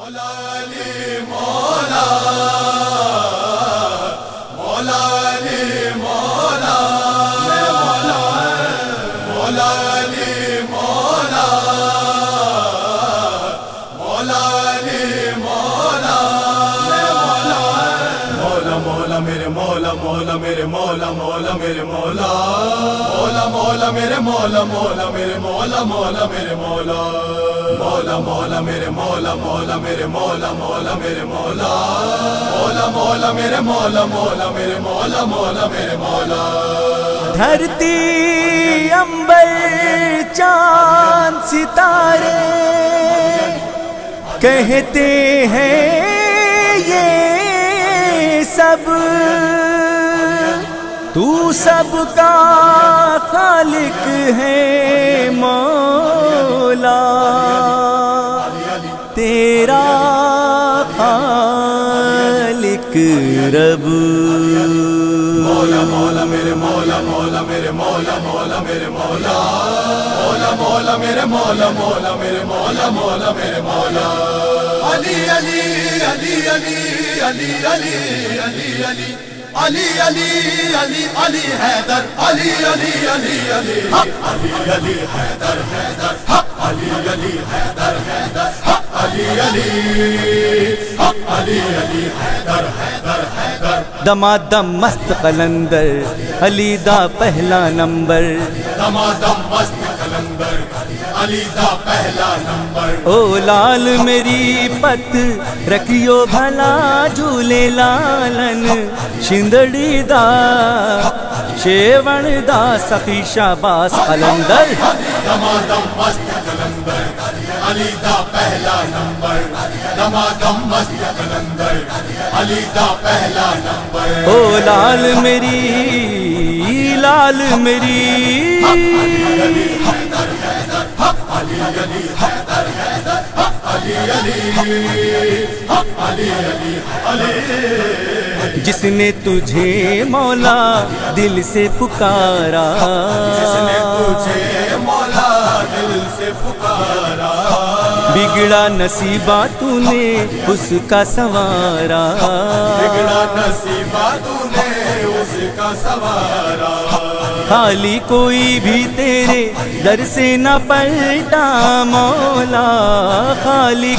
مولا علی مولا مولا علی مولا میں مولا مولا علی مولا مولا علی مولا میں مولا مولا میرے مولا مولا میرے مولا مولا میرے مولا مولا مولا میرے مولا مولا میرے مولا مولا میرے مولا مولا مولا میرے مولا مولا میرے مولا مولا میرے مولا مولا مولا میرے مولا مولا میرے مولا مولا میرے مولا دھرتی عنبر چاند ستارے کہتے ہیں یہ سب تو سب کا خالق ہے مولا تیرا خالق رب مولا مولا میرے مولا مولا میرے مولا مولا میرے مولا مولا مولا میرے مولا مولا میرے مولا مولا میرے مولا علی علی علی علی علی علی علی علی علی علی علی علی حیدر علی علی علی علی علی علی حیدر حیدر علی علی حیدر حیدر علی علی علی علی حیدر حیدر حیدر دمادم مست قلندر علی دا پہلا نمبر دمادم مست قلندر علی دا پہلا نمبر او لال میری پت رکھیو بھلا جھولے لالن شندڑی دا شیون دا سخی شاباس قلندر دمادم مست قلندر علی دا پہلا نمبر دمادم مست قلندر علی دا پہلا نمبر او لال میری لال میری علی علی حیدر حیدر علی علی حیدر حیدر علی علی علی علی جس نے تجھے مولا دل سے پکارا جس نے تجھے مولا دل سے پکارا بگڑا نصیبہ تو نے اس کا سوارا بگڑا نصیبہ تو نے اس کا سوارا خالی کوئی بھی تیرے در سے نہ پلٹا مولا خالی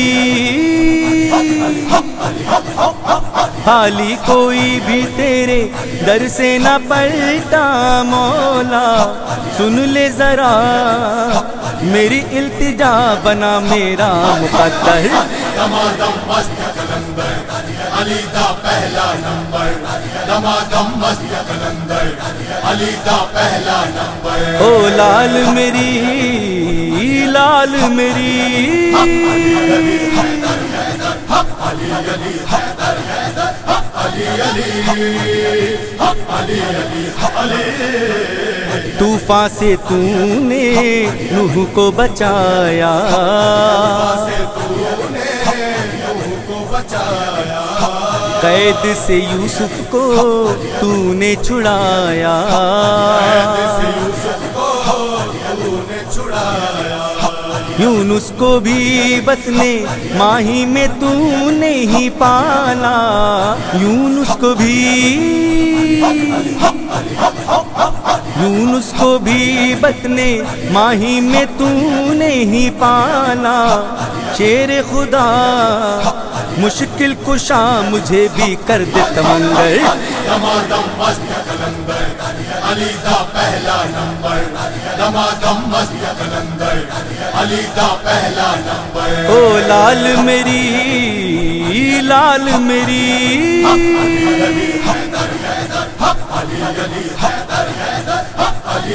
کوئی بھی تیرے در سے نہ پلٹا مولا سن لے ذرا میری التجا بنا میرا مقدر دمادم مست قلندر علی دا پہلا نمبر دمادم مست قلندر علی دا پہلا نمبر او لال میری لال میری علی علی حیدر حیدر علی علی حیدر حیدر علی علی علی علی علی طوفان سے تو نے نوح کو بچایا سے تو نے نوح کو بچایا قید سے یوسف کو تو نے چھڑایا قید سے یوسف کو تو نے چھڑایا یونس کو بھی بطن ماہی میں تو نے ہی پالا یونس کو بھی بطن ماہی میں تو نے ہی پالا شیر خدا مشکل کشا مجھے بھی کر دے تمنگر دمادم مست قلندر علی دا پہلا نمبر دمادم مست قلندر علی دا پہلا نمبر او لال میری لال میری علی علی حیدر حیدر علی علی حیدر حیدر علی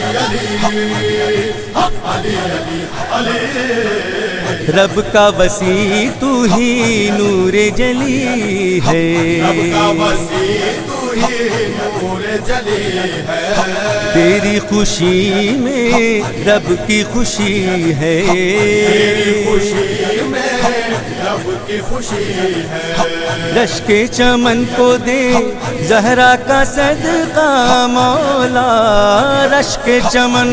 علی علی علی رب کا وسیع تو ہی نور جلی ہے رب کا وسیع تو ہی نور جلی ہے تیری خوشی میں رب کی خوشی ہے تیری خوشی میں رب کی خوشی ہے رشک چمن کو دے زہرا کا صدقہ مولا رشک چمن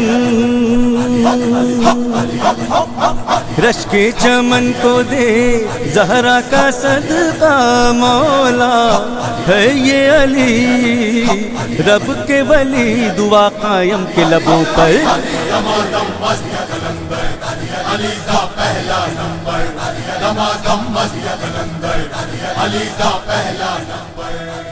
کو دے زہرا کا صدقہ مولا ہے یہ علی رب کے ولی دعا قائم کے لبوں پر دمادم مسجد قلندر علی دا پہلا نمبر دمادم مسجد قلندر علی دا پہلا نمبر